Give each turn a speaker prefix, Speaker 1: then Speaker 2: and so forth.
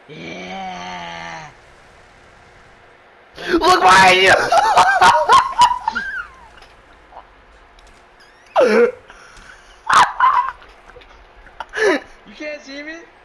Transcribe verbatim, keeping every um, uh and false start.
Speaker 1: Yeah.
Speaker 2: Look behind you!
Speaker 1: You can't see me?